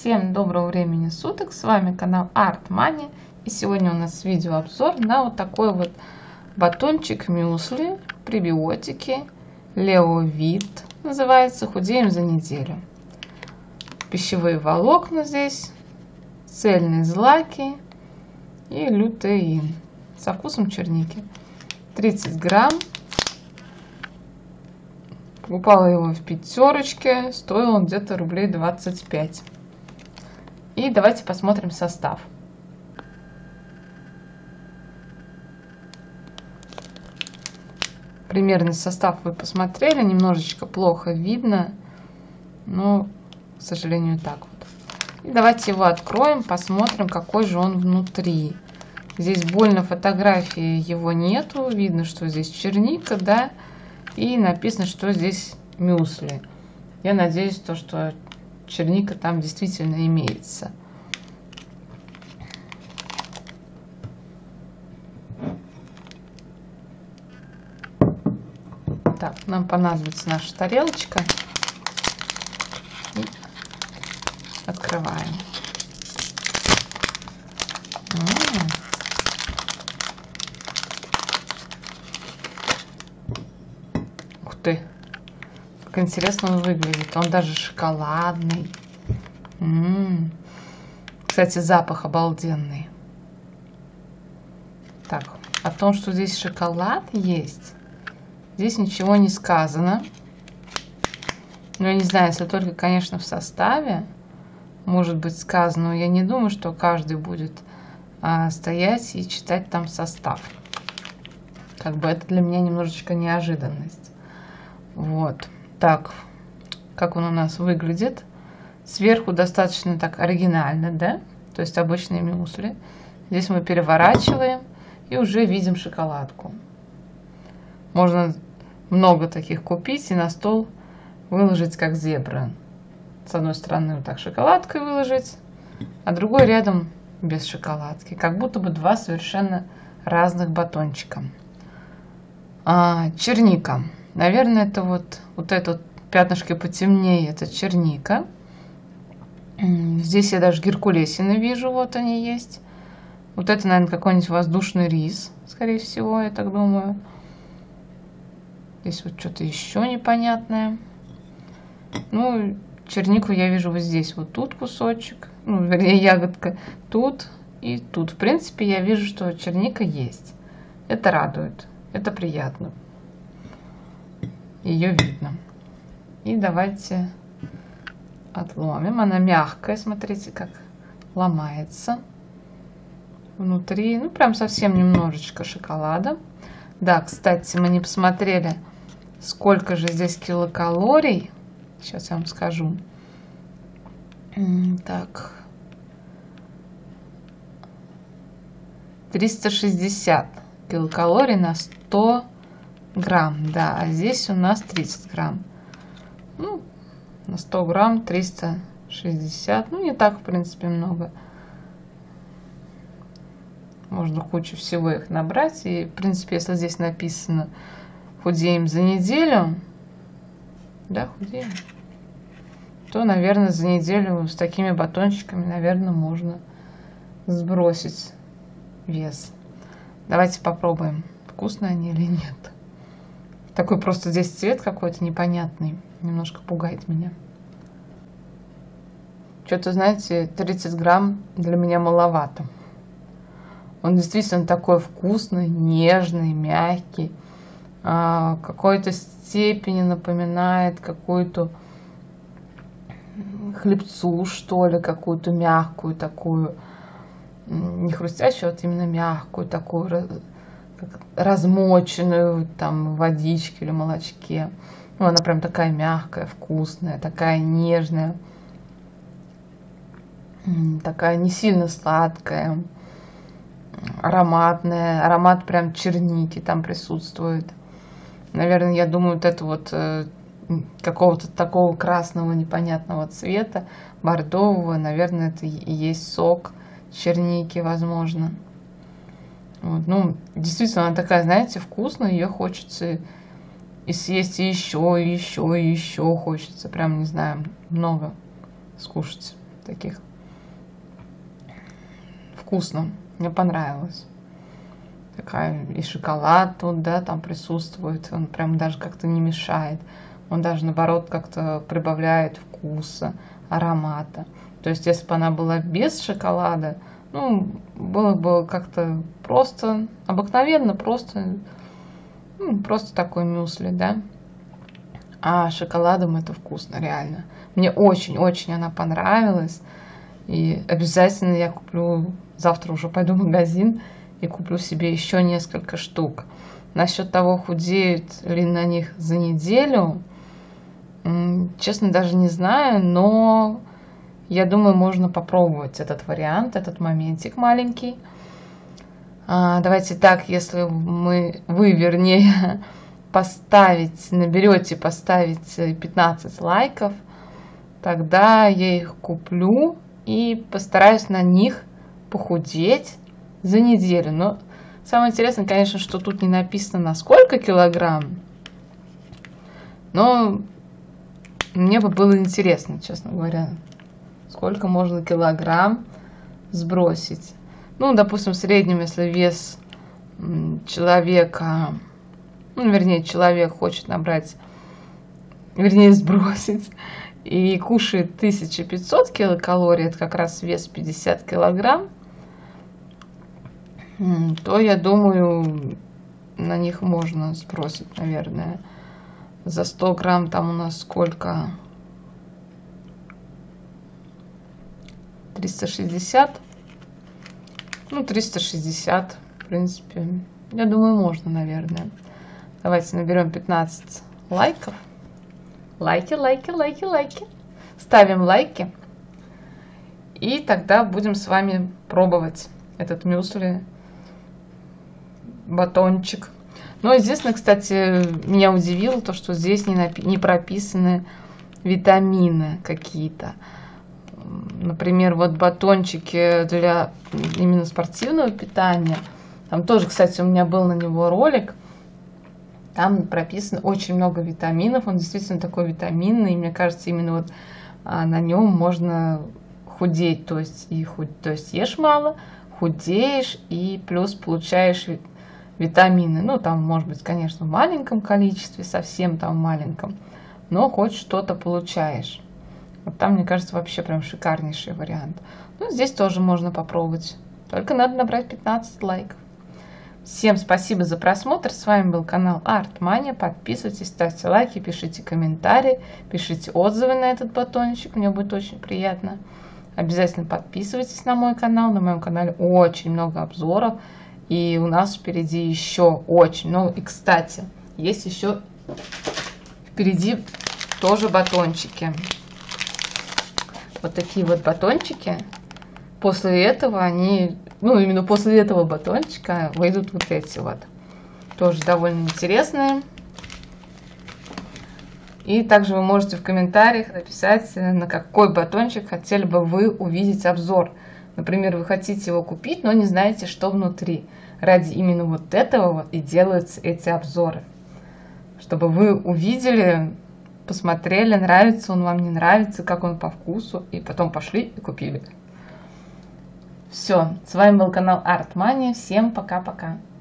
Всем доброго времени суток, с вами канал Art Money, и сегодня у нас видеообзор на вот такой вот батончик мюсли, пребиотики, Леовит называется, худеем за неделю. Пищевые волокна здесь, цельные злаки и лютеин со вкусом черники. 30 грамм. Покупала его в пятерочке, стоил он где-то рублей 25. И давайте посмотрим состав. Примерный состав вы посмотрели, немножечко плохо видно, но, к сожалению, так вот. И давайте его откроем, посмотрим, какой же он внутри. Здесь больно фотографии его нету, видно, что здесь черника, да, и написано, что здесь мюсли. Я надеюсь, что черника там действительно имеется. Так, нам понадобится наша тарелочка. И открываем. Ух ты! Как интересно он выглядит. Он даже шоколадный. Кстати, запах обалденный. Так, о том, что здесь шоколад есть, здесь ничего не сказано. Но я не знаю, если только, конечно, в составе может быть сказано. Но я не думаю, что каждый будет стоять и читать там состав. Как бы это для меня немножечко неожиданность. Вот. Так, как он у нас выглядит. Сверху достаточно так оригинально, да? То есть обычные мюсли. Здесь мы переворачиваем и уже видим шоколадку. Можно много таких купить и на стол выложить, как зебра. С одной стороны вот так шоколадкой выложить, а другой рядом без шоколадки. Как будто бы два совершенно разных батончика. Черника. Наверное, это вот это пятнышко потемнее, это черника. Здесь я даже геркулесины вижу, вот они есть. Вот это, наверное, какой-нибудь воздушный рис, скорее всего, я так думаю. Здесь вот что-то еще непонятное. Ну, чернику я вижу вот здесь, вот тут кусочек. Ну, вернее, ягодка тут и тут. В принципе, я вижу, что черника есть. Это радует, это приятно. Ее видно. И давайте отломим. Она мягкая, смотрите, как ломается. Внутри, ну, прям совсем немножечко шоколада. Да, кстати, мы не посмотрели, сколько же здесь килокалорий. Сейчас я вам скажу. Так. 360 килокалорий на 100 грамм. Да, а здесь у нас 30 грамм. Ну, на 100 грамм 360. Ну, не так, в принципе, много. Можно кучу всего их набрать. И, в принципе, если здесь написано худеем за неделю, да, худеем, то, наверное, за неделю с такими батончиками, наверное, можно сбросить вес. Давайте попробуем, вкусные они или нет. Такой просто здесь цвет какой-то непонятный. Немножко пугает меня. Что-то, знаете, 30 грамм для меня маловато. Он действительно такой вкусный, нежный, мягкий. Какой-то степени напоминает какую-то хлебцу, что ли, какую-то мягкую такую. Не хрустящую, а вот именно мягкую такую, размоченную там в водичке или молочке. Ну, она прям такая мягкая, вкусная, такая нежная. Такая не сильно сладкая. Ароматная. Аромат прям черники там присутствует. Наверное, я думаю, вот это вот какого-то такого красного непонятного цвета, бордового, наверное, это и есть сок черники, возможно. Вот. Ну, действительно, она такая, знаете, вкусная, ее хочется и съесть и еще, и еще, и еще хочется. Прям, не знаю, много скушать. таких вкусно. Мне понравилось. Такая и шоколад тут, да, там присутствует. Он прям даже как-то не мешает. Он даже наоборот как-то прибавляет вкуса, аромата. То есть, если бы она была без шоколада, ну, было бы как-то просто, обыкновенно, просто, ну, просто такой мюсли, да. А шоколадом это вкусно, реально. Мне очень-очень она понравилась. И обязательно я куплю, завтра уже пойду в магазин и куплю себе еще несколько штук. Насчет того, худеют ли на них за неделю, честно, даже не знаю, но я думаю, можно попробовать этот вариант, этот моментик маленький. Давайте так, если вы, вернее, наберете поставить 15 лайков, тогда я их куплю и постараюсь на них похудеть за неделю. Но самое интересное, конечно, что тут не написано на сколько килограмм, но мне бы было интересно, честно говоря, сколько можно килограмм сбросить. Ну, допустим, в среднем, если вес человека, ну, вернее, человек хочет набрать, вернее, сбросить, и кушает 1500 килокалорий, это как раз вес 50 килограмм, то, я думаю, на них можно сбросить, наверное. За 100 грамм там у нас сколько? 360. Ну, 360, в принципе. Я думаю, можно, наверное. Давайте наберем 15 лайков. Лайки, лайки, лайки, лайки. Ставим лайки. И тогда будем с вами пробовать этот мюсли, батончик. Но единственное, кстати, меня удивило то, что здесь не прописаны витамины какие-то. Например, вот батончики для именно спортивного питания. Там тоже, кстати, у меня был на него ролик. Там прописано очень много витаминов. Он действительно такой витаминный. И мне кажется, именно вот на нем можно худеть. То есть ешь мало, худеешь и плюс получаешь витамины. Ну, там, может быть, конечно, в маленьком количестве, совсем там маленьком. Но хоть что-то получаешь. Вот там, мне кажется, вообще прям шикарнейший вариант. Ну, здесь тоже можно попробовать. Только надо набрать 15 лайков. Всем спасибо за просмотр. С вами был канал Артмания. Подписывайтесь, ставьте лайки, пишите комментарии, пишите отзывы на этот батончик. Мне будет очень приятно. Обязательно подписывайтесь на мой канал. На моем канале очень много обзоров. И у нас впереди еще очень много. И, кстати, есть еще впереди тоже батончики. Вот такие вот батончики. После этого именно после этого батончика выйдут вот эти вот. Тоже довольно интересные. И также вы можете в комментариях написать, на какой батончик хотели бы вы увидеть обзор. Например, вы хотите его купить, но не знаете, что внутри. Ради именно вот этого вот и делаются эти обзоры. Чтобы вы увидели, посмотрели, нравится он вам, не нравится, как он по вкусу, и потом пошли и купили. Все, с вами был канал Артмания. Всем пока-пока.